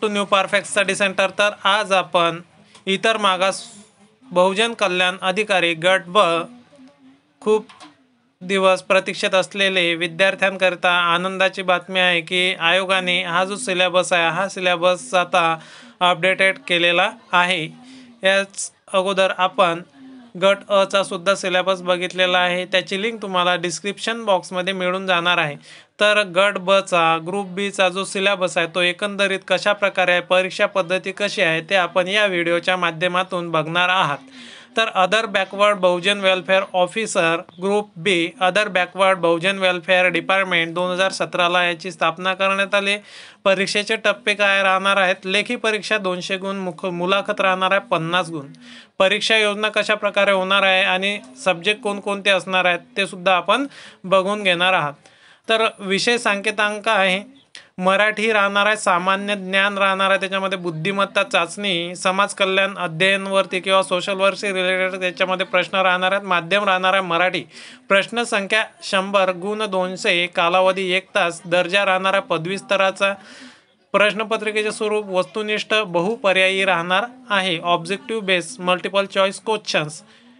To new perfect study centre. तर आज आपण इतर मागास बहुजन कल्याण अधिकारी गट ब खूप दिवस प्रतीक्षेत असलेले विद्यार्थ्यांकरिता आनंदाची बातमी आहे की आयोगाने हा जो सिलेबस आहे हा सिलेबस आता अपडेटेड केलेला आहे। याच अगोदर आपण गट अ चा सुद्धा सिलेबस बघितलेला आहे, त्याची लिंक तुम्हाला डिस्क्रिप्शन बॉक्समध्ये मिळून जाणार आहे। तर गट ब चा ग्रुप बी चा जो सिलेबस आहे तो एकंदरीत कशा प्रकारे आहे, परीक्षा पद्धती कशी आहे ते आपण या व्हिडिओच्या माध्यमातून बघणार आहात। तर other backward Bahujan welfare officer group B other backward Bahujan welfare department 2017 ला याची स्थापना करण्यात आली। परीक्षेचे टप्पे काय राहणार आहेत? लेखी परीक्षा 200 गुण, मुलाखत राहणार आहे 50 गुण। परीक्षा योजना कशा प्रकारे होणार आहे आणि सब्जेक्ट कोणकोणते असणार आहेत ते सुद्धा आपण बघून घेणार आहात। तर विषय सांकेतांक आहे, मराठी राहणार आहे, सामान्य ज्ञान राहणार आहे, त्याच्यामध्ये बुद्धिमत्ता चाचणी, समाज कल्याण अध्ययनवरती किंवा सोशल वर्कशी रिलेटेड त्याच्यामध्ये प्रश्न राहणार आहेत। माध्यम राहणार आहे मराठी, प्रश्न संख्या 100, गुण 200, कालावधी 1 तास, दर्जा राहणार आहे पदवी स्तराचा। प्रश्नपत्रिकेचे स्वरूप वस्तुनिष्ठ बहुपर्यायी राहणार आहे, objective base multiple choice questions.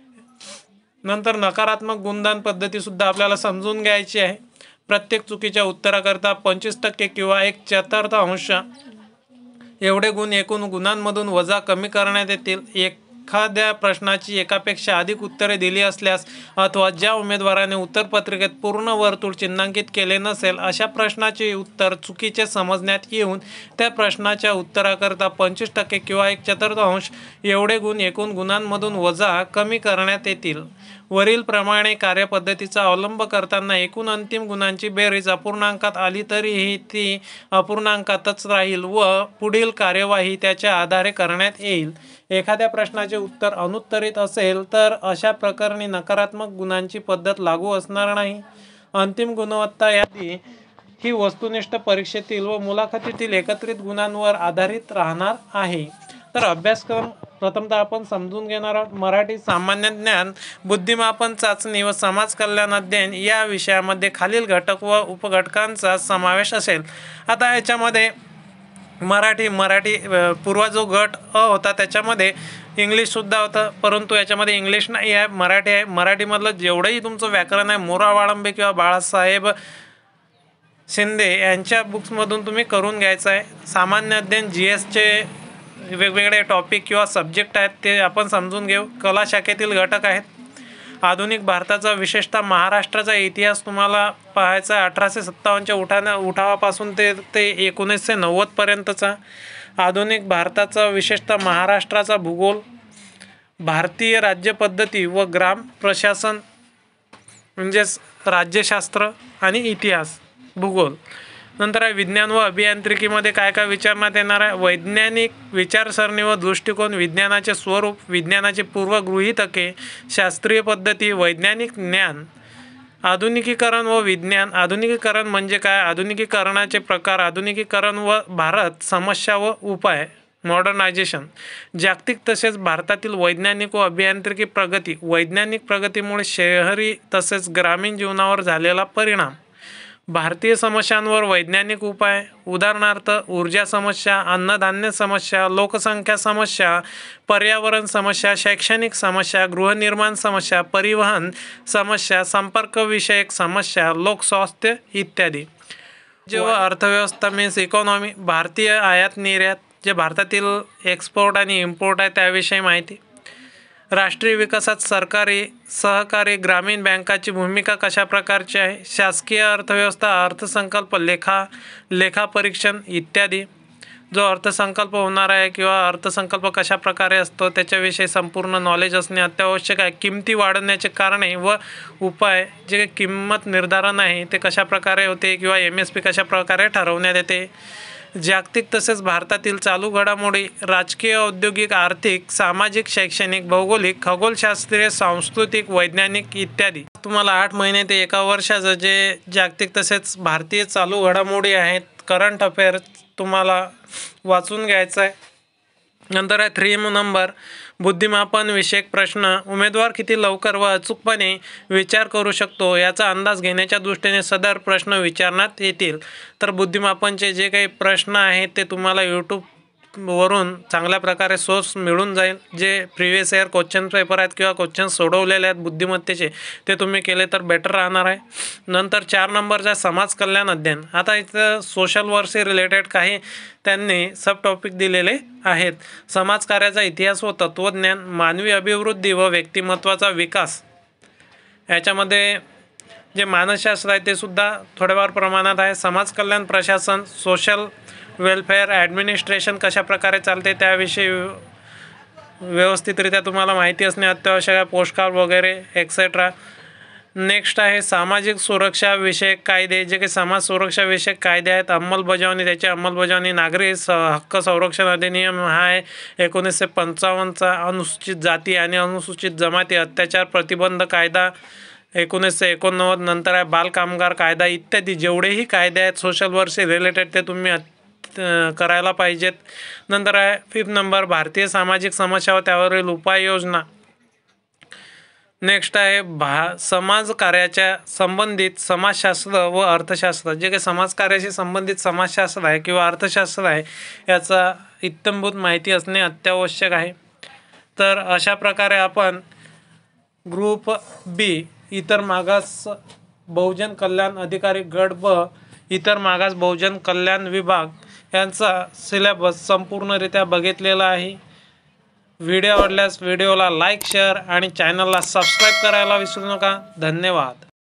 नंतर नकारात्मक गुणदान पद्धती सुद्धा आपल्याला समजून घ्यायची आहे। प्रत्येक चुकीच्या उत्तराकरता 25% किंवा 1/4 एवढे गुण एकूण गुणांमधून वजा कमी करण्यात येतील। एखाद्या प्रश्नाची एकापेक्षा अधिक उत्तरे दिली असल्यास अथवा ज्या उमेदवाराने उत्तरपत्रिकेत पूर्ण वर्तुळ चिन्हांकित केले नसेल अशा प्रश्नाचे उत्तर चुकीचे समजण्यात येऊन त्या प्रश्नाच्या उत्तराकरता 25% किंवा 1/4 एवढे गुण एकूण गुणांमधून वजा कमी करण्यात येतील। वरील प्रमाणे कार्यपद्धतीचा अवलंब करताना एकूण अंतिम गुणांची बेरीज अपूर्णांकात आली तरीही ती अपूर्णांकातच राहील व पुढील कार्यवाही त्याच्या आधारे करण्यात येईल। एखाद्या प्रश्नाचे उत्तर अनुत्तरित असेल तर अशा प्रकरणी नकारात्मक गुणांची पद्धत लागू असणार नाही। अंतिम गुणवत्ता यादी ही वस्तुनिष्ठ परीक्षेतील व मुलाखतीतील एकत्रित गुणांवर आधारित राहणार आहे। तर अभ्यासक्रम प्रथमतः आपण समजून घेणार आहोत। मराठी, सामान्य ज्ञान, बुद्धिमापन चाचणी व समाज कल्याण अध्ययन या विषयामध्ये खालील घटक व उपघटकांचा समावेश असेल। आता याच्यामध्ये मराठी पूर्व जो गट अ होता त्याच्यामध्ये इंग्लिश सुद्धा होतं, परंतु याच्यामध्ये इंग्लिश नाही आहे, मराठी आहे। मराठीमधलं जेवढंही तुमचं व्याकरण आहे मोरा वाळंबे किंवा बाळासाहेब शिंदे यांच्या बुक्समधून तुम्ही करून घ्यायचं आहे। सामान्य अध्ययन GSचे वेगवेगळे टॉपिक किंवा सब्जेक्ट आहेत ते आपण समजून घेऊ। कला शाखेतील घटक आहेत। आधुनिक भारताचा विशेषतः महाराष्ट्राचा इतिहास तुम्हाला पाहायचा आहे, 1857च्या उठावापासून ते 1990 पर्यंतचा। आधुनिक भारताचा विशेषतः महाराष्ट्राचा भूगोल, भारतीय राज्यपद्धती व ग्राम प्रशासन म्हणजेच राज्यशास्त्र आणि इतिहास भूगोल। नंतर आहे विज्ञान व अभियांत्रिकीमध्ये काय काय विचारण्यात येणार आहे? वैज्ञानिक विचारसरणी व दृष्टिकोन, विज्ञानाचे स्वरूप, विज्ञानाची पूर्वगृहीतके, शास्त्रीय पद्धती, वैज्ञानिक ज्ञान, आधुनिकीकरण व विज्ञान। आधुनिकीकरण म्हणजे काय? आधुनिकीकरणाचे प्रकार, आधुनिकीकरण व भारत, समस्या व उपाय, मॉडर्नायझेशन। जागतिक तसेच भारतातील वैज्ञानिक व अभियांत्रिकी प्रगती, वैज्ञानिक प्रगतीमुळे शहरी तसेच ग्रामीण जीवनावर झालेला परिणाम, भारतीय समस्यांवर वैज्ञानिक उपाय, उदाहरणार्थ ऊर्जा समस्या, अन्नधान्य समस्या, लोकसंख्या समस्या, पर्यावरण समस्या, शैक्षणिक समस्या, गृहनिर्माण समस्या, परिवहन समस्या, संपर्क विषयक समस्या, लोकस्वास्थ्य इत्यादी। जेव्हा अर्थव्यवस्था मीन्स इकॉनॉमी, भारतीय आयात निर्यात, जे भारतातील एक्सपोर्ट आणि इम्पोर्ट आहे त्याविषयी माहिती, राष्ट्रीय विकासात सरकारी सहकारी ग्रामीण बँकाची भूमिका कशा प्रकारची आहे, शासकीय अर्थव्यवस्था, अर्थसंकल्प, लेखापरीक्षण इत्यादी। जो अर्थसंकल्प होणार आहे किंवा अर्थसंकल्प कशा प्रकारे असतो त्याच्याविषयी संपूर्ण नॉलेज असणे अत्यावश्यक आहे। किमती वाढण्याचे कारणे व उपाय, जे किंमत निर्धारण आहे ते कशा प्रकारे होते किंवा MSP कशा प्रकारे ठरवण्यात येते। जागतिक तसेच भारतातील चालू घडामोडी, राजकीय, औद्योगिक, आर्थिक, सामाजिक, शैक्षणिक, भौगोलिक, खगोलशास्त्रीय, सांस्कृतिक, वैज्ञानिक इत्यादी। तुम्हाला 8 महिने ते 1 वर्षाचं जे जागतिक तसेच भारतीय चालू घडामोडी आहेत, करंट अफेअर्स तुम्हाला वाचून घ्यायचं आहे। नंतर आहे 3 नंबर बुद्धिमापन विषयक प्रश्न. उमेदवार किती लवकर व अचूकपणे विचार करू शकतो याचा अंदाज घेण्याच्या दृष्टीने सदर प्रश्न विचारण्यात येतील. तर बुद्धिमापनचे जे काही प्रश्न आहेत ते तुम्हाला यूट्यूबवरून चांगल्या प्रकारे सोर्स मिळून जाईल. जे प्रिव्हियस इयर क्वेश्चन पेपर आहेत किंवा क्वेश्चन सोडवलेले आहेत बुद्धिमत्तेचे ते तुम्ही केले तर बेटर राहणार आहे. नंतर 4 नंबरचा समाज कल्याण अध्ययन. आता इथं सोशल वर्कशी रिलेटेड काही त्यांनी सब टॉपिक दिलेले आहेत. समाजकार्याचा इतिहास व तत्त्वज्ञान, मानवी अभिवृद्धी व व्यक्तिमत्वाचा विकास. याच्यामध्ये जे मानसशास्त्र आहे ते सुद्धा थोड्याफार प्रमाणात आहे. समाज कल्याण प्रशासन, सोशल वेलफेअर ॲडमिनिस्ट्रेशन कशा प्रकारे चालते त्याविषयी व्यवस्थितरित्या तुम्हाला माहिती असणे अत्यावश्यक आहे. पोस्टकार्ड वगैरे एक्सेट्रा. नेक्स्ट आहे सामाजिक सुरक्षा विषयक कायदे. जे काही समाज सुरक्षा विषयक कायदे आहेत अंमलबजावणी, त्याची अंमलबजावणी. नागरी हक्क संरक्षण अधिनियम हा आहे 1955चा. अनुसूचित जाती आणि अनुसूचित जमाती अत्याचार प्रतिबंध कायदा 1989. नंतर आहे बालकामगार कायदा इत्यादी जेवढेही कायदे आहेत सोशल वर्कशी रिलेटेड ते तुम्ही करायला पाहिजेत. नंतर आहे 5 नंबर भारतीय सामाजिक समस्या व त्यावरील उपाययोजना. नेक्स्ट आहे समाजकार्याच्या संबंधित समाजशास्त्र व अर्थशास्त्र. जे काही समाजकार्याशी संबंधित समाजशास्त्र आहे किंवा अर्थशास्त्र आहे याचा इत्थंभूत माहिती असणे अत्यावश्यक आहे. तर अशा प्रकारे आपण ग्रुप बी इतर मागास बहुजन कल्याण अधिकारी गट व इतर मागास बहुजन कल्याण विभाग यांचा सिलेबस संपूर्णरित्या बघितलेला आहे. व्हिडिओ आवडल्यास व्हिडिओला लाईक, शेअर आणि चॅनलला सबस्क्राईब करायला विसरू नका. धन्यवाद.